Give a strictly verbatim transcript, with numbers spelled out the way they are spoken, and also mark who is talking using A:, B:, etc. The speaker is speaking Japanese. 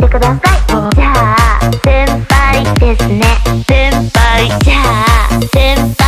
A: てください。じゃあ先輩ですね。先輩。じゃあ先輩